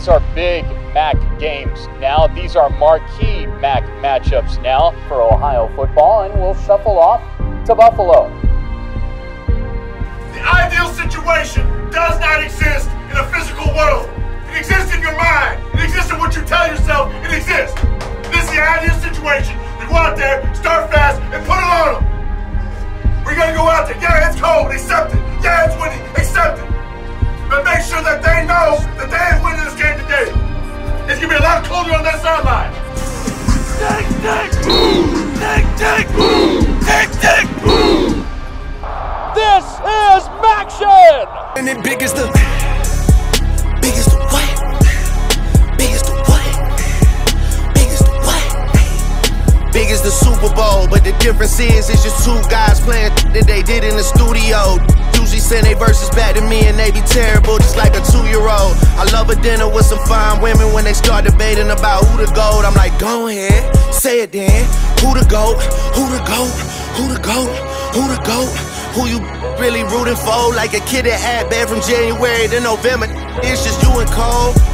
these are big MAC games now. These are marquee MAC matchups now for Ohio football, and we'll shuffle off to Buffalo. The ideal situation does not exist in a physical world. It exists in your mind. It exists in what you tell yourself it exists. This is the ideal situation. You go out there, start fast, and put it on them. We're going to go out there. Yeah, it's cold. Accept it. Yeah, it's windy. Accept it. But make sure that they know that they ain't winning this game today. It's going to be a lot colder on that sideline. Tick, tick, boom. Tick, tick, boom. Tick, tick, boom. This is MACtion! And then big as the what? Big as the what? Big as the what? Big as the Super Bowl, but the difference is it's just two guys playing that they did in the studio. Usually send they verses back to me and they be terrible, just like a 2-year-old. I love a dinner with some fine women. When they start debating about who the GOAT, I'm like, go ahead, say it then. Who the GOAT? Who the GOAT? Who the GOAT? Who the GOAT? Who you really rooting for? Like a kid that had bad from January to November. It's just you and Cole.